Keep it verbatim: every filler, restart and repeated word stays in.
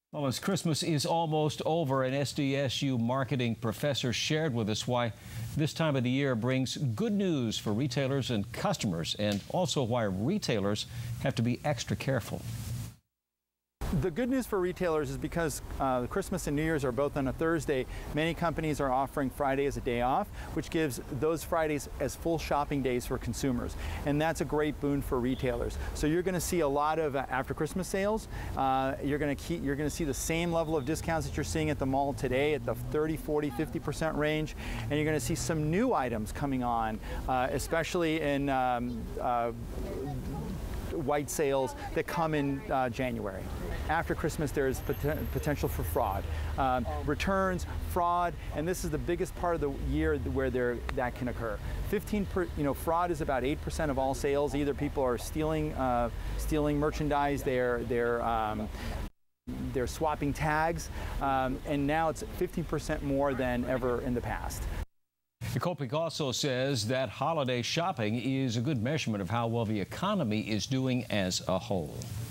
Well, as Christmas is almost over, an S D S U marketing professor shared with us why this time of the year brings good news for retailers and customers, and also why retailers have to be extra careful. The good news for retailers is because uh, Christmas and New Year's are both on a Thursday, many companies are offering Friday as a day off, which gives those Fridays as full shopping days for consumers. And that's a great boon for retailers. So you're going to see a lot of uh, after Christmas sales. Uh, you're going to keep, you're going to see the same level of discounts that you're seeing at the mall today at the thirty, forty, fifty percent range. And you're going to see some new items coming on, uh, especially in um, uh, white sales that come in uh, January. After Christmas, there's pot potential for fraud, um, returns, fraud, and this is the biggest part of the year where there that can occur. fifteen per, you know, fraud is about eight percent of all sales. Either people are stealing, uh, stealing merchandise, they're they're um, they're swapping tags, um, and now it's fifteen percent more than ever in the past. Copic also says that holiday shopping is a good measurement of how well the economy is doing as a whole.